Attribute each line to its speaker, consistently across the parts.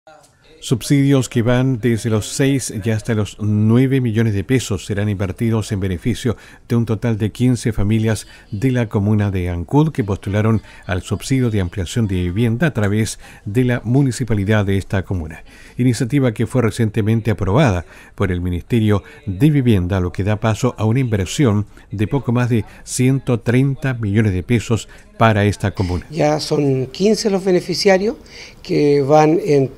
Speaker 1: Subsidios que van desde los 6 y hasta los 9 millones de pesos serán invertidos en beneficio de un total de 15 familias de la comuna de Ancud que postularon al subsidio de ampliación de vivienda a través de la municipalidad de esta comuna. Iniciativa que fue recientemente aprobada por el Ministerio de Vivienda, lo que da paso a una inversión de poco más de 130 millones de pesos para esta comuna.
Speaker 2: Ya son 15 los beneficiarios que van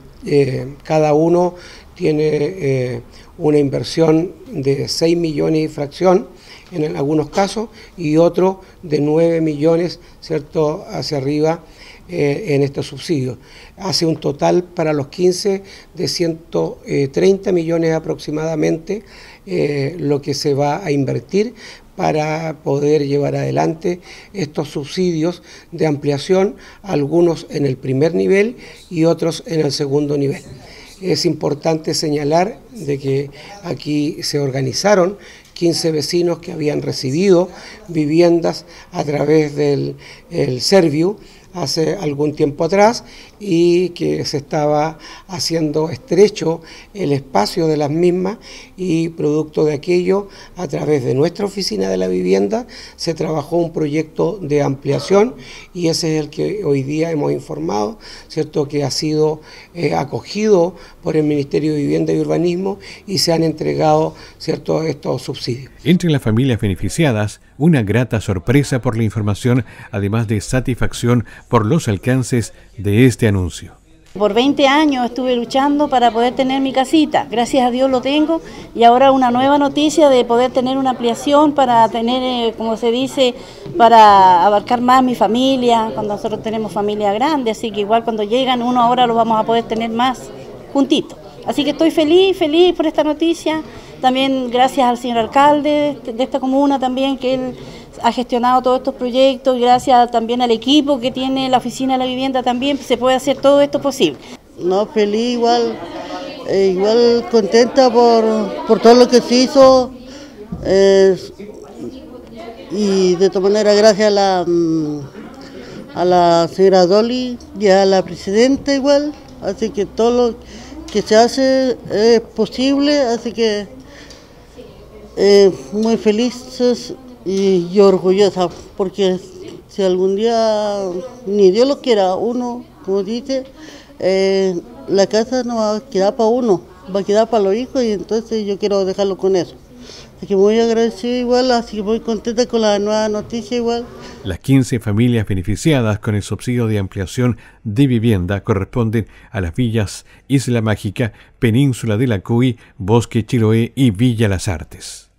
Speaker 2: cada uno tiene una inversión de 6 millones y fracción en algunos casos y otro de 9 millones, ¿cierto?, hacia arriba en estos subsidios. Hace un total para los 15 de 130 millones aproximadamente lo que se va a invertir para poder llevar adelante estos subsidios de ampliación, algunos en el primer nivel y otros en el segundo nivel. Es importante señalar de que aquí se organizaron 15 vecinos que habían recibido viviendas a través del Serviu hace algún tiempo atrás y que se estaba haciendo estrecho el espacio de las mismas y producto de aquello, a través de nuestra oficina de la vivienda, se trabajó un proyecto de ampliación y ese es el que hoy día hemos informado, ¿cierto?, que ha sido acogido por el Ministerio de Vivienda y Urbanismo y se han entregado, ¿cierto?, estos subsidios.
Speaker 1: Entre las familias beneficiadas, una grata sorpresa por la información, además de satisfacción por los alcances de este anuncio.
Speaker 3: Por 20 años estuve luchando para poder tener mi casita, gracias a Dios lo tengo y ahora una nueva noticia de poder tener una ampliación para tener, como se dice, para abarcar más mi familia, cuando nosotros tenemos familia grande, así que igual cuando llegan uno ahora lo vamos a poder tener más juntito. Así que estoy feliz por esta noticia, también gracias al señor alcalde de esta comuna también, que él ha gestionado todos estos proyectos y gracias también al equipo que tiene la oficina de la vivienda también se puede hacer todo esto posible.
Speaker 4: No, feliz igual contenta por todo lo que se hizo y de todas maneras gracias a la señora Dolly y a la presidenta igual, así que todo lo que se hace es posible, así que muy felices y orgullosa, porque si algún día, ni Dios lo quiera, uno, como dice, la casa no va a quedar para uno, va a quedar para los hijos y entonces yo quiero dejarlo con eso. Así que muy agradecida igual, así que muy contenta con la nueva noticia igual.
Speaker 1: Las 15 familias beneficiadas con el subsidio de ampliación de vivienda corresponden a las villas Isla Mágica, Península de la Cuy, Bosque Chiloé y Villa Las Artes.